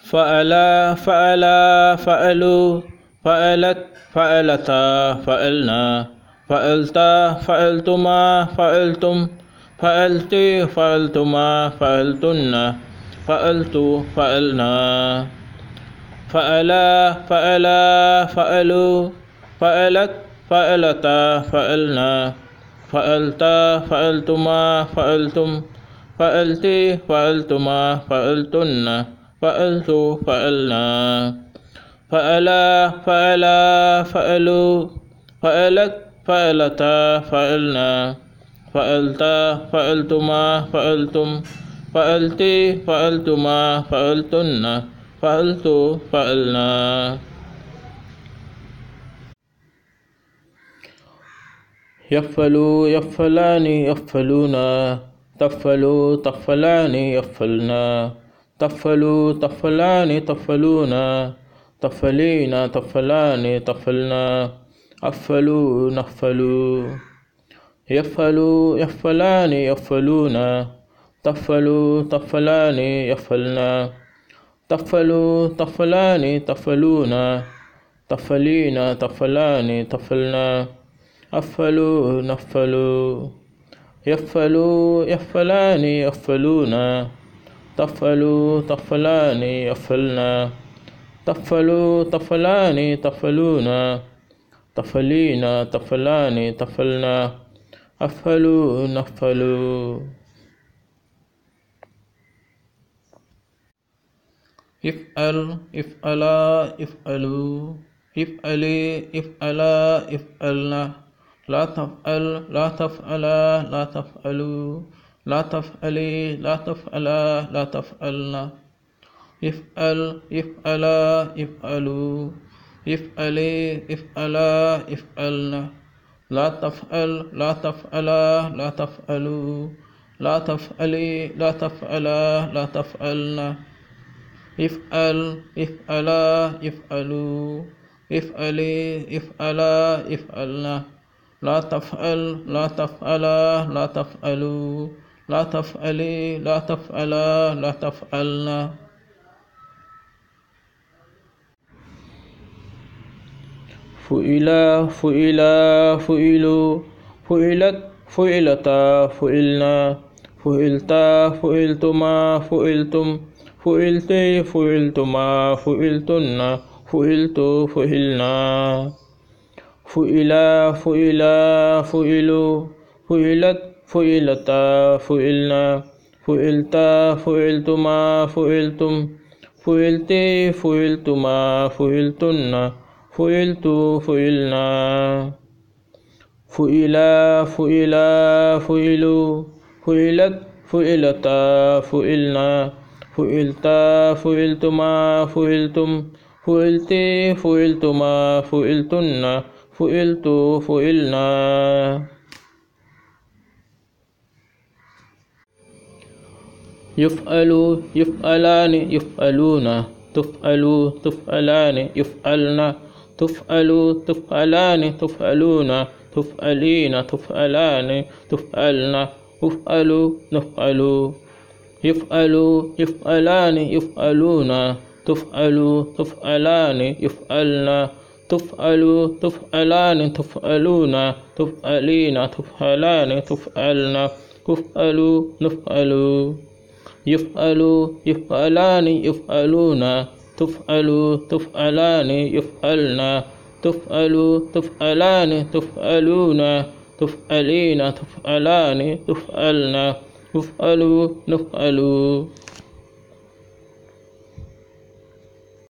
فألا فألا فألوا فألت فألتا فألنا فألتا فألتما فألتم فألتي فألتما فألتن فألتوا فألنا فألا فألا فألوا فألت فألتا فألنا فألتا فألتما فألتم فألتي فألتما فألتن فألتوا فألنا فألا فألا فألوا فألت فألتا فألنا فألتا فألتما فألتم فألتي فألتما فألتن فألتوا فألنا يفلوا يفلان يفلون تفلوا تفلان يفلنا تفلوا تفلان تفلون تفلين تفلان تفلنا أفلوا نفلوا يفلوا يفلان يفلون تفلوا تفلان يفلنا تفلوا تفلان تفلون تفلين تفلان تفلنا أفلوا نفلوا يفلوا يفلان يفلون تفلوا تفلان يفلنا تفلوا تفلان تفلون تفلين تفلان تفلنا أفلوا نفلوا افعل افعلا افعلوا افعلي افعلا افعلنا لا تفعل لا تفعلا لا تفعلوا لا تفعلي لا تفعلا لا تفعلنا افعل افعلا افعلوا افعلي افعلا افعلنا لا تفعل لا تفعلا لا تفعلوا لا تفعلي لا تفعلا لا تفعلنا افعل افعلا افعلوا افعلي افعلا افعلنا لا تفعل لا تفعلا لا تفعلوا لا تفعلي لا تفعلا لا تفعلنا فئلا فئلا فئلوا فئلت فئلتا فئلنا فئلتا فئلتما فئلتم فئلتي فئلتما فئلتن فئلتوا فئلنا فئلا فئلا فئلوا فئلت فئلتا فئلنا فئلتا فئلتما فئلتم فئلتي فئلتما فئلتن فئلتوا فئلنا فئلا فئلا فئلوا فئلت فئلتا فئلنا فئلتا فئلتما فئلتم فئلتي فئلتما فئلتن فئلتوا فئلنا يفعل يفعلان يفعلون تفعلوا تفعلان يفعلن تفعلوا تفعلان تفعلون تفعلين تفعلان تفعلن يفعلوا نفعلوا يفعلوا يفعلان يفعلون تفعلوا تفعلان يفعلن تفعلوا تفعلان تفعلون تفعلين تفعلان تفعلن يفعلوا نفعلوا يفعلوا يفعلان يفعلون تفعلوا تفعلان يفعلن تفعلوا تفعلان تفعلون تفعلين تفعلان تفعلن يفعلوا نفعلوا